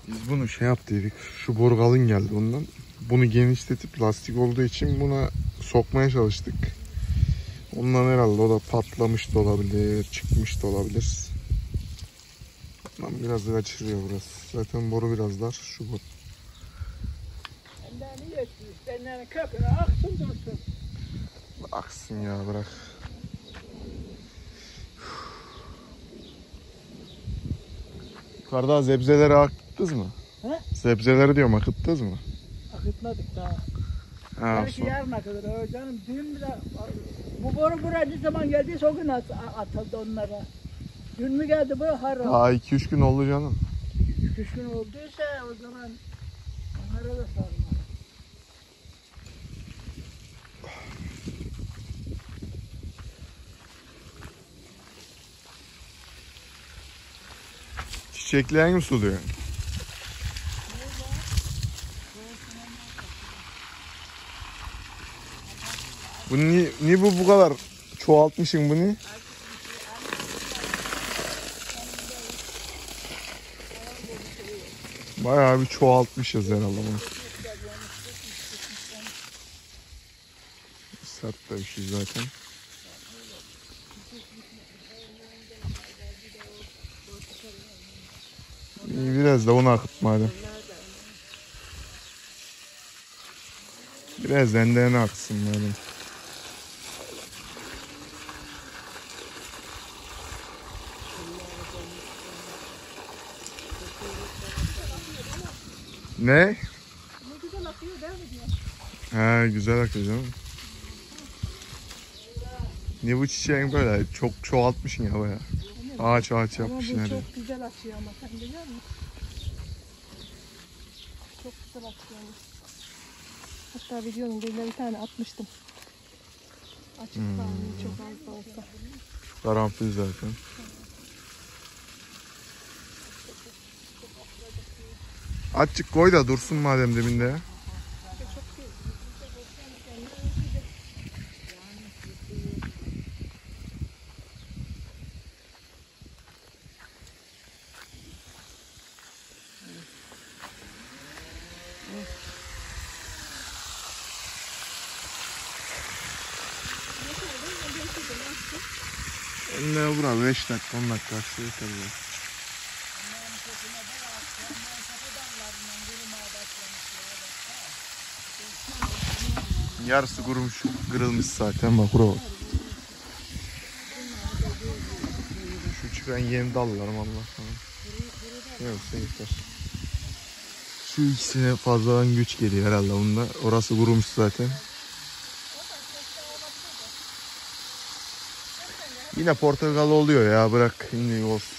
Biz bunu şey yaptıydık. Şu boru kalın geldi ondan. Bunu genişletip lastik olduğu için buna sokmaya çalıştık. Ondan herhalde o da patlamış da olabilir, çıkmış da olabilir. Ondan biraz kaçırıyor burası. Zaten boru biraz dar. Şu boru. Benden iyi etmiş. Benden köküne aksın dursun. Aksın ya, bırak. Yukarıda zebzeleri akıttınız mı? He? Sebzeleri diyorum, akıttınız mı? Akıtmadık daha. Ha, Belki yarın akıtır. O canım dün bile bu boru buraya ne zaman geldiyse o gün atıldı onlara. Dün mü geldi bu harap? daha 2-3 gün oldu canım. 3 gün olduysa o zaman onlara da sarma. Çiçekleyen mi suluyor? Bu niye bu kadar çoğaltmışsın bunu? Bayağı bir çoğaltmışız herhalde bunu. Sert de bir şey zaten. İyi, biraz da onu akıt madem. Biraz rendeğine aksın madem. Ne? Ne güzel akıyor değil mi diyor. He, güzel akıyor canım. Niye bu çiçeğin böyle çok çoğaltmışsın ya bayağı. Ağaç yapmışsın Ama bu her. çok güzel akıyor ama sen biliyor musun? Çok güzel akıyor. Hatta videonun birine bir tane atmıştım. Açık kalmıyor çok az da olsa. Karanfil zaten. Azıcık koy da dursun madem dibinde ya. Ne bura 5 dakika 10 dakika şey yeter ya. Yarısı kurumuş, kırılmış zaten bak bura bak. Şu çıkan yeni dallarım Allah sana. Neyse yeter. Şu ikisine fazladan güç geliyor herhalde bunda. Orası kurumuş zaten. Yine portakal oluyor ya, bırak şimdi olsun.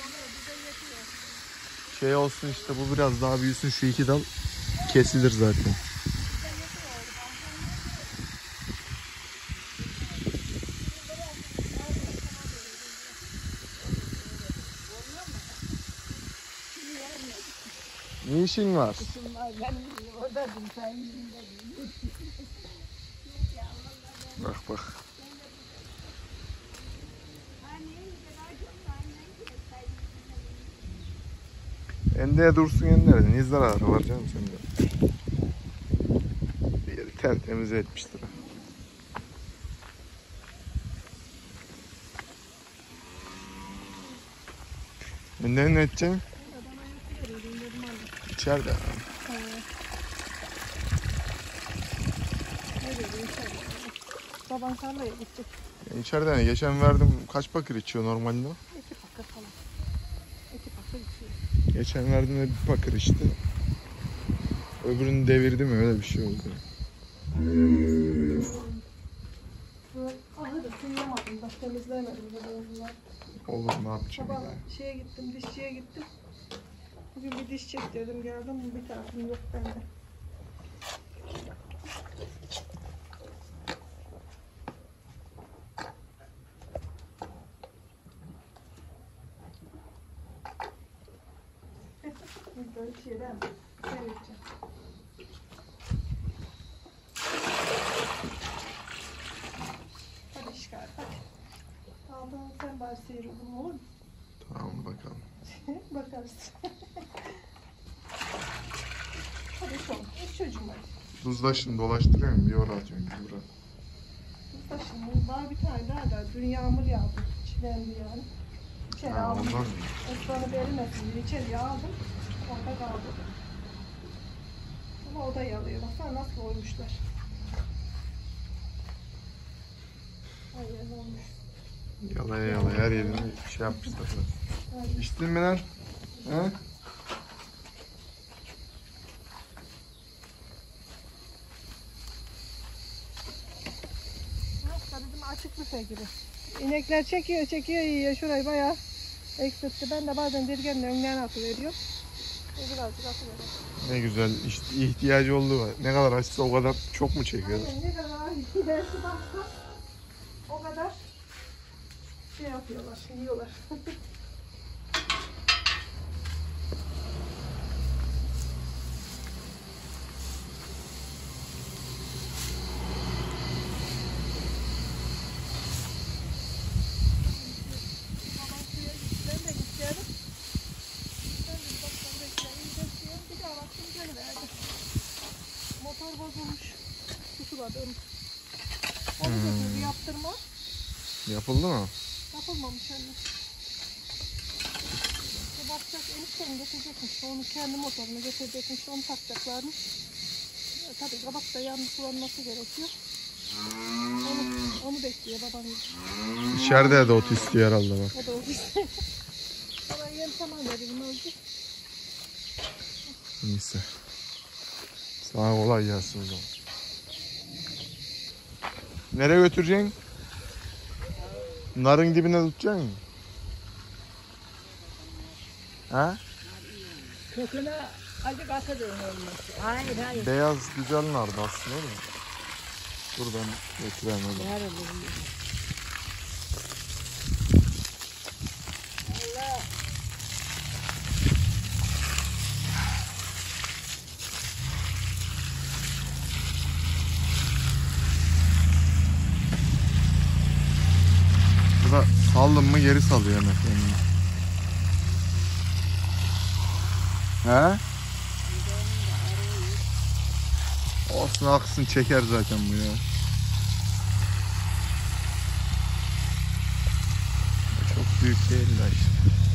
Şey olsun işte, bu biraz daha büyüsün, şu iki dal kesilir zaten. Ne işin var? Bak bak. Endeye dursun enlere. Ne zararı var canım sende? Bir yeri tertemiz etmiştir. Enleri ne edeceksin? İçeride. Baban tarlaya gidecek. İçeride ne? Geçen verdim. Kaç bakır içiyor normalde? 2 pakır falan. 2 pakır içiyor. Geçen verdiğimde bir bakır içti. Öbürünü devirdi mi? Öyle bir şey oldu. Ahırı sıyamadım da temizlemedim. Olur, ne yapacağım Sabah ya? şeye gittim, dişçiye gittim. Bugün bir diş çektirdim, geldim. Bir tarafım yok bende. Böyle şeyden seyredeceğim. Hadi çıkar, hadi. Aldın sen bari seyredin, olur mu? Tamam bakalım. Bakarız. çocuğum var. Tuzdaşını dolaştırıyorum, bir oraya atıyorum, bir buraya. Tuzdaşın var bir tane daha da dün yağmur yağdı. Çilendi yani. İçeri Ha, aldım. ondan mı? Osman'ı verilmesin diye içeriye aldım. Orada kaldı. Ama o da yalıyor. Baksana nasıl oymuşlar. Aynen olmuş. Yalaya yalaya her yerini şey yapmışlar. Aynen. İçtin mi lan? He? Hasta bizim açık büfe gibi. İnekler çekiyor yiyor. Şurayı bayağı eksiltti. Ben de bazen dirgenle önlerine atıveriyorum. Birazcık atıveriyorum. Ne güzel ihtiyacı olduğu var. Ne kadar açsa o kadar çok mu çekiyor? Aynen ne kadar ilerisi baksa o kadar şey yapıyorlar, yiyorlar. Babam suya ben de gideceğim. Ben de baktım bekleyin, geçiyorum. Bir daha baktım geliverdi. Motor bozulmuş. Tutuladım. Onu götürdü yaptırma. Yapıldı mı? Yapılmamış anne. Bakacak enişten getirecekmiş. Onu kendi motorunu getirecekmiş. Onu takacaklarmış. Tabii kabak da yanlış kullanması gerekiyor. Onu bekliyor babam. İçeride de ot istiyor herhalde bak. O da olur. Ama yem tamam verelim öldü. Neyse. Sana kolay gelsin o zaman. Nereye götüreceksin? Narın dibine tutacaksın mı? Ha? Köküne acı katırın olması. Hayır. Beyaz güzel nardı aslında değil mi? Dur ben götüreyim öyle. Yarın oluyor. Allah. Bu da saldın mı geri salıyor hemen kendini. He? Olsun aksın çeker zaten bu ya. Çok büyük değil de işte.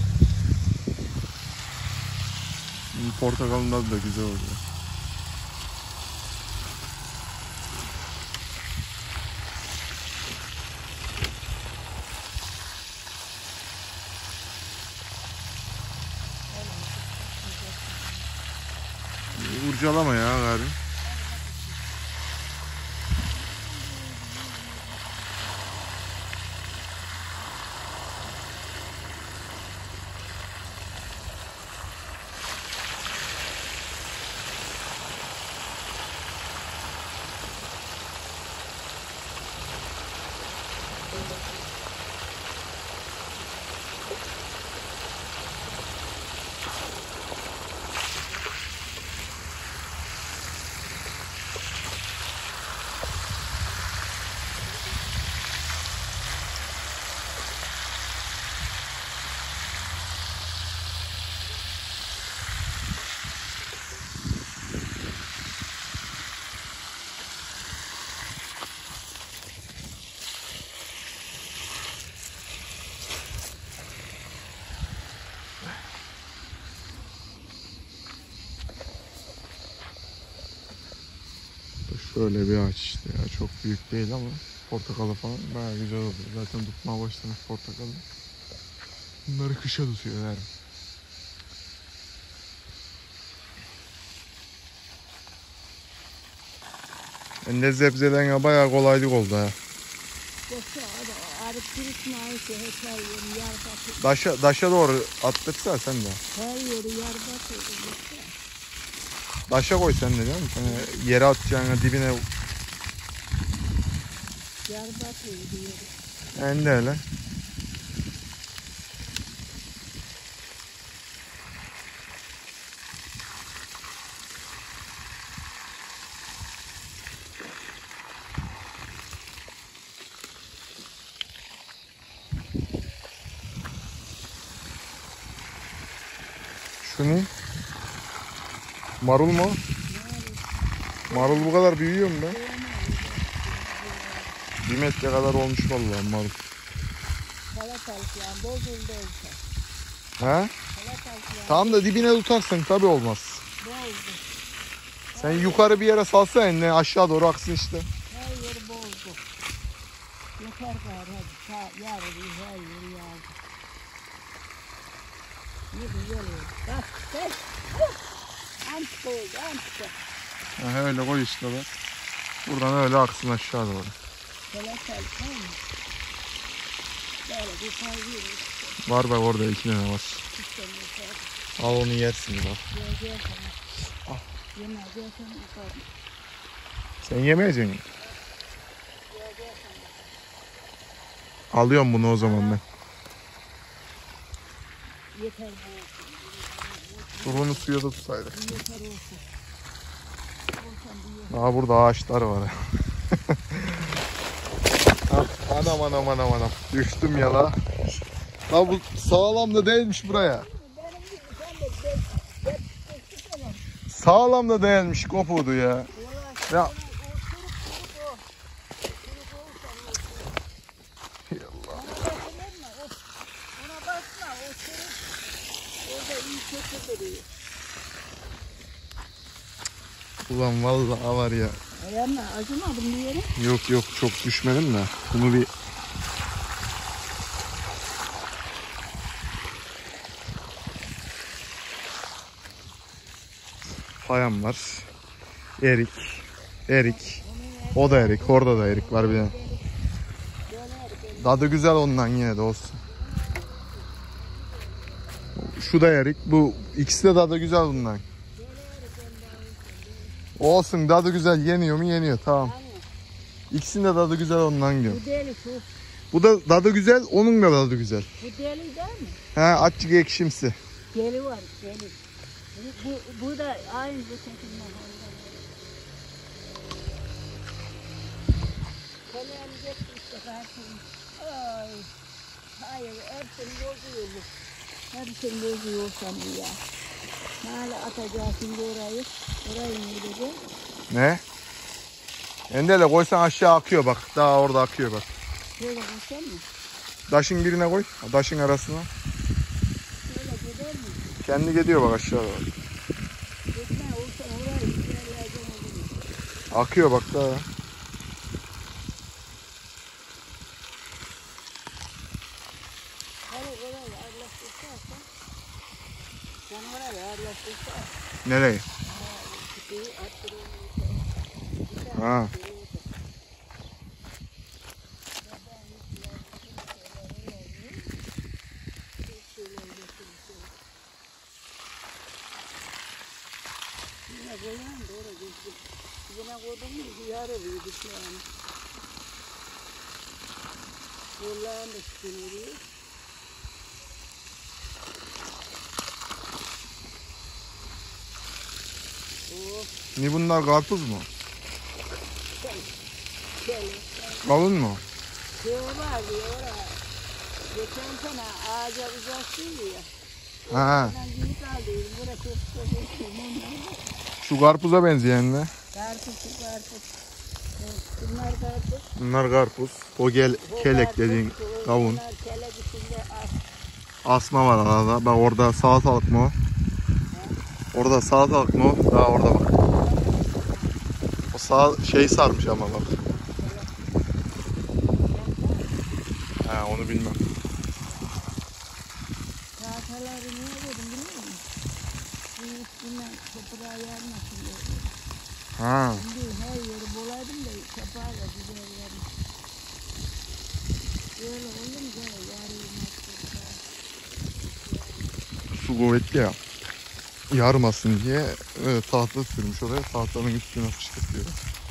Portakalın tadı da güzel oluyor. Urcalama ya gari. Şöyle bir ağaç işte ya, çok büyük değil ama portakalı falan bayağı güzel oluyor. Zaten tutmaya başlamış portakalı. Bunları kışa tutuyor yani. Ende zebzelerine bayağı kolaylık oldu ha. Yoksa arıp birisine ait hekar yeri yer batıyor. Daşa doğru attırsa sen de. Her yeri yer batıyor. Daşa koy sen de değil mi? Yani yere atacağına dibine Yer batıyor yeri. ende öyle. Şu ne? Marul mu? Marul bu kadar büyüyor mu be? 1 metre kadar olmuş vallahi marul. Salatalık yani bozuldu olsa. He? Salatalık yani Tamam da dibine tutarsın tabi olmaz. bozdu. Sen yukarı bir yere salsa eline aşağı doğru aksın işte. Her yeri bozdu. Yeter gari hadi. Yarın her yeri yağdı. Ne güzel oldu. Bak ses. Antika oldu antika. Ha, öyle koy işte bak. Buradan öyle aksın aşağı doğru. Salatalık var mı? Böyle bir fazla Var bak orada 2 tane var. işte yeter. Al onu yersin bak. Yiyeceğim sana. Yemez yersen yaparım. Sen yemeyeceksin. Yiyeceğim sana. Alıyorum bunu o zaman ben. Yeter bu. Dur onu suya da tutsaydık. Yeter olsun. Olsan bir Daha burada ağaçlar var. Anam anam anam anam. Düştüm ya la. La bu sağlam da değilmiş buraya. Sağlam da değilmiş kopuğdu ya. Ya. Ulan vallahi var ya. Ayağımla acımadım bir yere. Yok yok çok düşmedim de. Bunu bir payam var. Erik. Erik. O da erik. Orada da erik var bir de. Tadı güzel ondan yine de olsun. Şu da erik. Bu ikisi de tadı güzel bundan. Olsun tadı güzel. Yeniyor mu? Yeniyor. Tamam. İkisinin de tadı güzel ondan diyorum. Bu deli şu. Bu da tadı güzel. Onun da tadı güzel. Bu deli değil mi? He açık ekşimsi. Deli var deli. Bu da aynı çekimden. Kalem gitti işte karşım. Ay. Hayır hepsini bozuyor bu. Hepsini bozuyorsan bu ya. Hala atacağız şimdi orayı. Orayı ne diyeceğim? Ne? Endele koysan aşağı akıyor bak. Daha orada akıyor bak. Şöyle koysam mı? Taşın birine koy. Taşın arasına. Şöyle gider mi? Kendi gidiyor bak aşağı doğru. Gitme olsa orayı ilerleyeceğim olur mu? Akıyor bak daha. Hani orayı ağırlaştırsa sen orayı ağırlaştırsa Nereye? kutuyu attırıyor. Ha. Yine koyalım da oraya geçtik. Buna koydum mu yarı büyüdük yani. Yollarını da çıkıyoruz. Ne bunlar karpuz mu? Şöyle. Kavun mu? Şey var diyor oraya. Geçen sene ağaca uzaktıydı ya. Ha. Ben büyük aldıydım. Burası çok çok. Şu karpuza benzeyen ne? Karpuz, karpuz. Evet, bunlar karpuz. Bunlar karpuz. O kelek dediğin kavun. Bunlar kelek içinde Asma var arada. Bak orada salatalık mı o? Orada salatalık mı o? Daha orada bak. O sağ şey sarmış ama bak. Ha onu bilmem. tahtaları niye dedim biliyor musun? Bu üstünden toprağa yarmasın diye. Ha. Şimdi her yeri bolaydım da toprağa da güzel yarmış. Böyle olunca yarılmaz toprağa. Su kuvvetli ya. Yarmasın diye tahta sürmüş oraya. Tahtanın üstüne fışkırtıyor.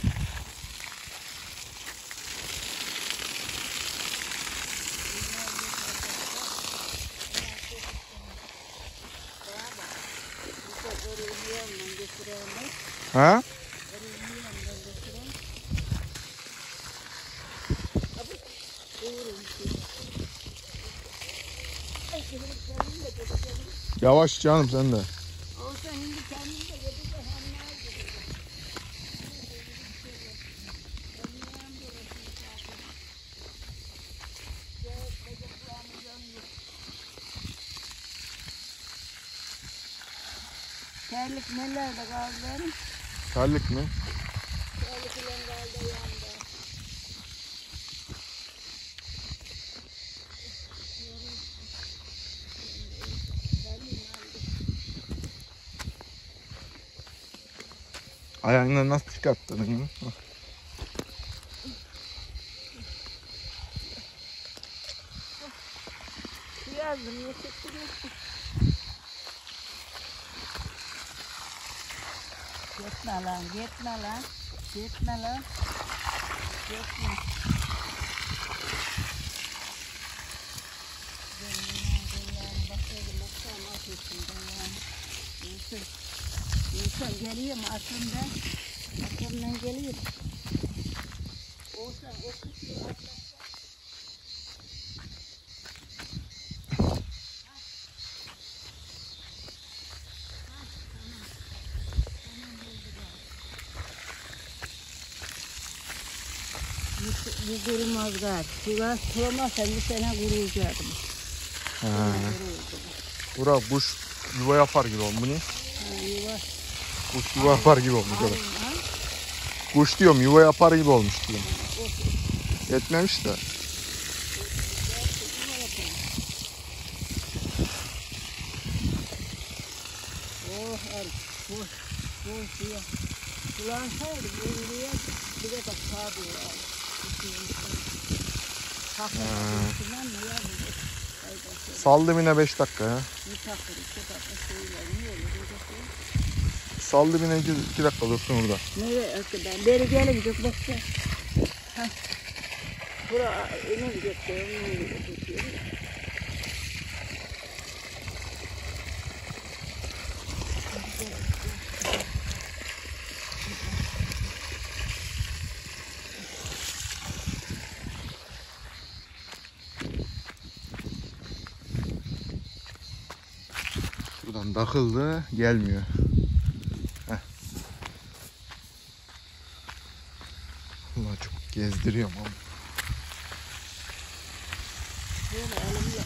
Ha? Yavaş canım sen de. Olsa şimdi kendin de Terlik nelerde kaldı benim? Terlik mi? Terlik ile kaldı yanında. Ayağını nasıl çıkarttın? Hı? Su yazdım, yeşillik yoktu. Gitme lan, gitme lan. Gitme lan. Gitme. Gülsen geliyorum aklımda. Aklımdan geliyorum. Olsan o kuşu atla. Bu kurumaz galiba. Sular sulamazsan bir sene kuruyacaktım. Bura kuş yuva yapar gibi olmuş. Bu ne? Yuva. Kuş yuva yapar gibi olmuş. Aynen, Orada. ha? Kuş diyorum yuva yapar gibi olmuş diyorum. Etmemiş de. Oh el, boş diye. Sulansaydı bu yürüye bir de bak tabi var. Hakikaten mı yavrum? Saldım yine 5 dakika ya. Bir takır, iki takır şeyler niye öyle diyeceksin? Saldım yine 2 dakika dursun orada. Nereye hakikaten? Beri gelince baksa. Hah. Bura ne diyeceksin? Ne diyeceksin? Buradan takıldı gelmiyor. Heh. Ulan çok gezdiriyorum ama. Böyle elimle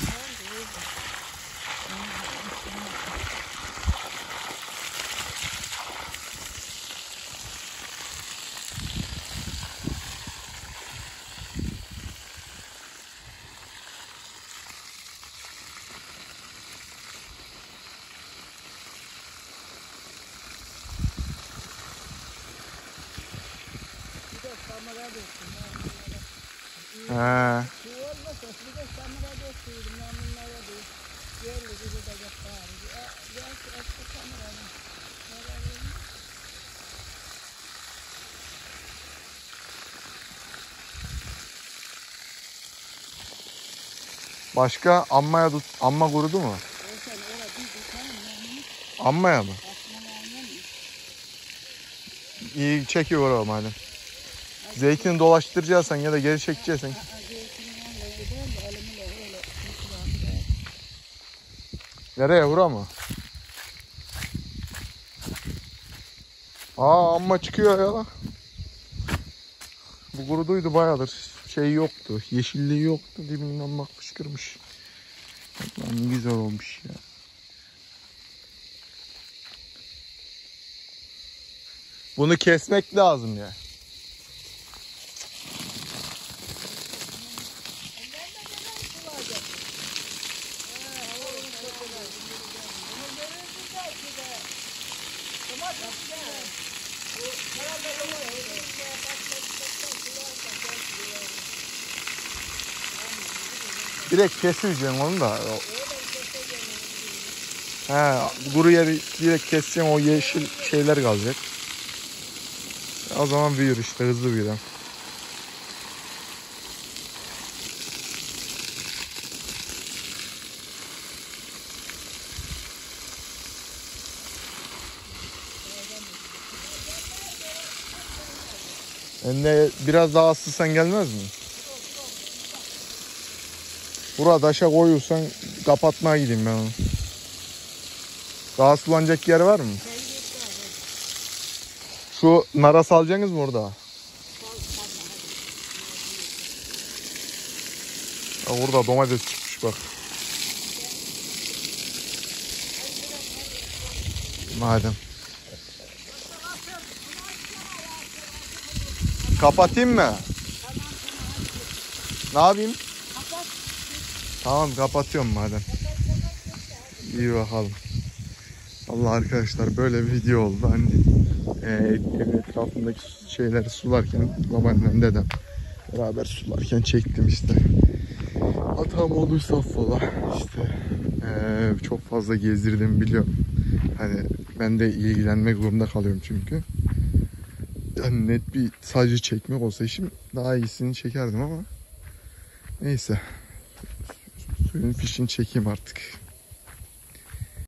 He. su olmasa bir de samura döktüydüm. Ben bunlara değil. Yerli gibi de yaparım. Belki eski samuranın. Başka amma kurudu mu? Olsan orada bir tutalım yani. Ammaya mı? Asmalı annem mi? İyi çekiyor oraya madem. Zeytini dolaştıracaksan ya da geri çekeceksen. Zeytinyağı gider de elimle öyle tutulan Nereye vura mı? Aa amma çıkıyor ya. Bu kuruduydu bayağıdır. Şey yoktu. Yeşilliği yoktu. Dibinden bak fışkırmış. Lan güzel olmuş ya. Bunu kesmek lazım ya. Direkt keseceksin onu da. He, kuru yeri direkt keseceksin, o yeşil şeyler kalacak. O zaman büyür işte, hızlı büyür. Önüne biraz daha ısıtsan gelmez mi? Burada aşağı koyuyorsan kapatmaya gideyim ben onu. Daha sulanacak yer var mı? Şu nara salacaksınız mı orada? Orada domates çıkmış bak. Madem. Kapatayım mı? Ne yapayım? Tamam kapatıyorum madem. İyi bakalım. Allah arkadaşlar böyle bir video oldu. Hani evin etrafındaki şeyleri sularken babaannem dedem beraber sularken çektim işte. Hatam olduysa affola. İşte çok fazla gezdirdim biliyorum. Hani ben de ilgilenmek zorunda kalıyorum çünkü. Yani net bir sadece çekmek olsa işim daha iyisini çekerdim ama neyse. Suyun fişini çekeyim artık.